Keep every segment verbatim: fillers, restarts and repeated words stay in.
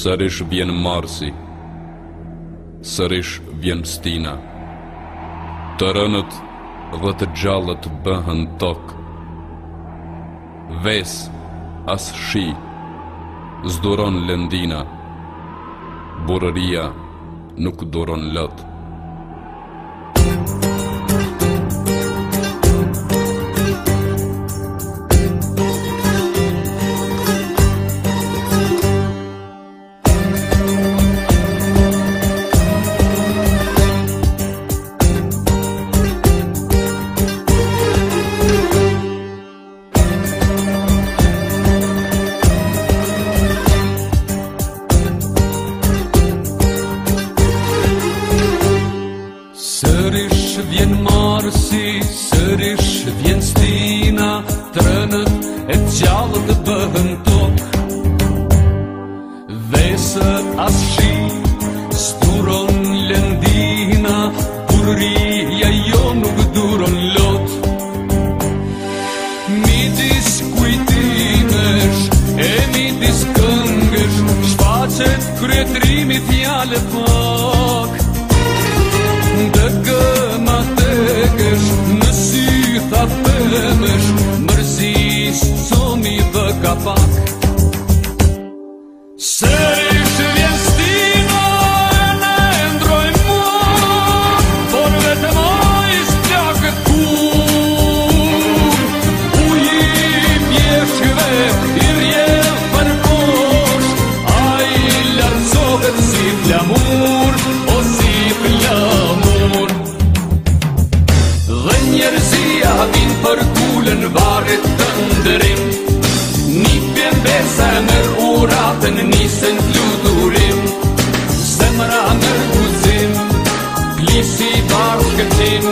Sërish vjen Marsi, sërish vjen Stina. Të rënët dhe të gjallët bëhen tokë. Ves as shi, zduron lëndina. Burëria nuk duron lët. Sërish vjen Marsi, sërish vjen Stina, trënët e gjallët bëhen tokë. Vesë as shi, zduron lëndina, burëria jo nuk duron lot. Midis kujtimesh e midis këngësh, shfaqet kryetrimi fjale pak. Dëgëma tegësh, në sy tha pëmësh, mërzis comi dhe kapak. Sërish vjen Stina, e ne ndroj mua, por vetëm ai s'plakët kur. Ujim jeshkëve i rjedh për poshtë, ai lartësohet si flamur, o si flamur. Dhe njerëzia vin për kulën varet të ndërim. Nipjen besa mër uratën nisen fluturim. Zemra mër guzim, plisi bashkëtim.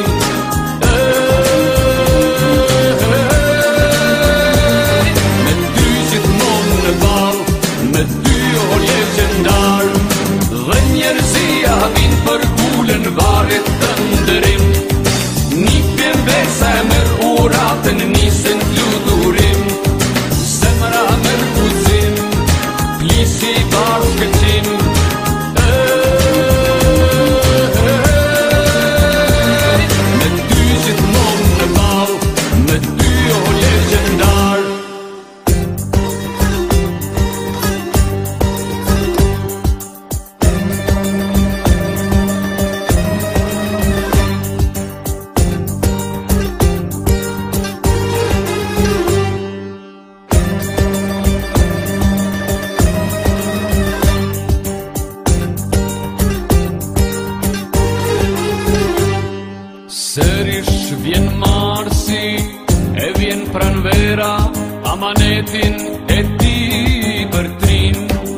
Me ty gjithmonë në bal, me ty o legendar. Dhe njerëzia vin për kulën varet të ndërim. Nipjen besa mër uratën nisen fluturim. Zemra mër guzim, plisi bashkëtim. Me ty gjithmonë në bal, me ty o legendar. Sërish vjen Marsi, e vjen pranvera, amanetin e ti për trin.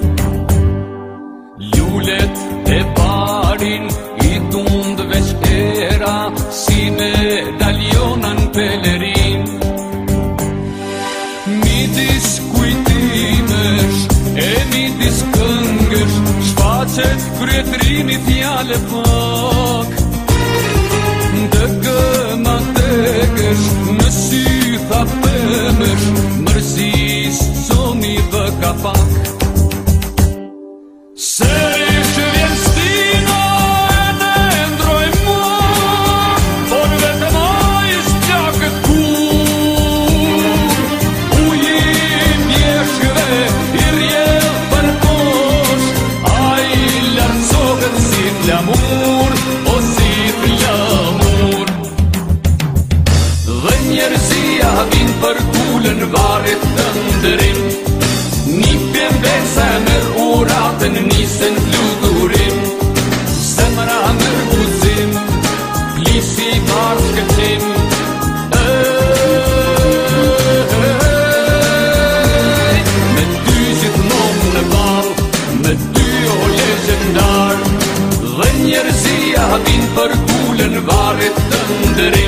Lullet e barin, i tund veç era, si medaljonan pelerin. Midis kujtimesh, e midis këngësh, shfaqet kryetrimi fjale pak. Dëgëma tegësh, në sy tha pëmësh, mërzis comi dhe kapak. Sërish vjen Stina, e ne ndroj mua, por vetëm ai s'plakët kur. Ujim jeshkëve i rjedh për poshtë, ai lartësohet si flamur, o si flamur. Njerëzia vin për kulën varet të ndërim. Nipjen besa mër uratën nisen fluturim. Zemra mër guzim, plisi bashkëtim. Me ty gjithmonë në bal, me ty o legendar. Dhe njerëzia vin për kulën varet të ndërim.